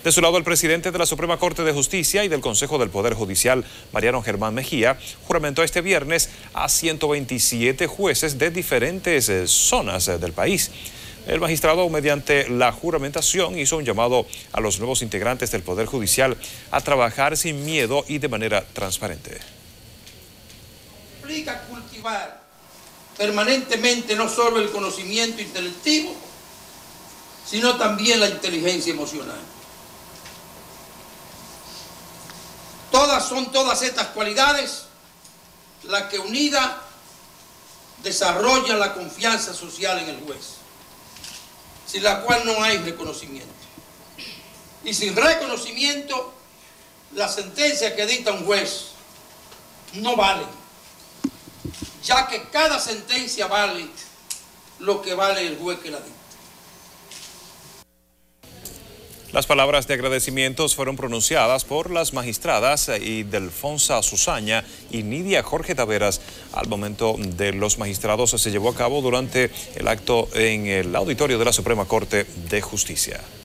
De su lado, el presidente de la Suprema Corte de Justicia y del Consejo del Poder Judicial, Mariano Germán Mejía, juramentó este viernes a 127 jueces de diferentes zonas del país. El magistrado, mediante la juramentación, hizo un llamado a los nuevos integrantes del Poder Judicial a trabajar sin miedo y de manera transparente. Implica cultivar permanentemente no solo el conocimiento intelectivo, sino también la inteligencia emocional. Son todas estas cualidades las que unidas desarrollan la confianza social en el juez, sin la cual no hay reconocimiento. Y sin reconocimiento, la sentencia que dicta un juez no vale, ya que cada sentencia vale lo que vale el juez que la dicta. Las palabras de agradecimientos fueron pronunciadas por las magistradas Ildefonsa Susaña y Nidia Jorge Taveras. Al momento de los magistrados se llevó a cabo durante el acto en el auditorio de la Suprema Corte de Justicia.